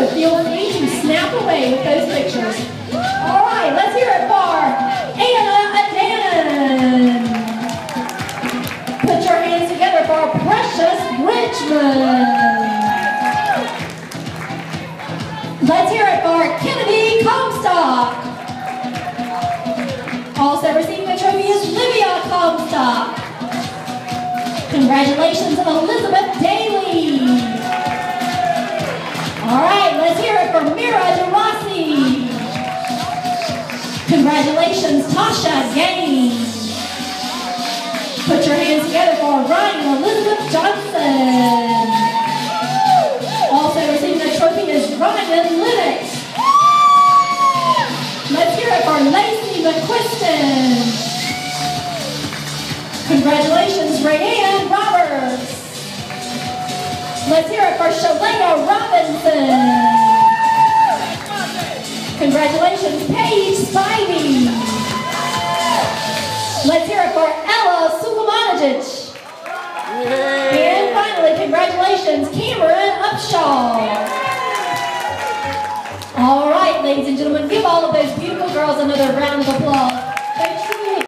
so feel free to snap away with those pictures. All right, let's hear it for Anna Adanen. Put your hands together for Precious Richmond. Let's hear it for Kennedy Comstock. Also receiving the trophy is Livia Comstock. Congratulations, Elizabeth Daly. All right, let's hear it for Mira DeRossi. Congratulations, Tasha Gaines. Put your hands together for Ryan Elizabeth Johnson. Also receiving the trophy is Ryan Lennox. Let's hear it for Lacey McQuiston. Congratulations, Rayanne Roberts. Let's hear it for Shalana Robinson. Congratulations, Paige Spivey. Let's hear it for Ella Sulemanovic. And finally, congratulations, Cameron Upshaw. All right, ladies and gentlemen, give all of those beautiful girls another round of applause.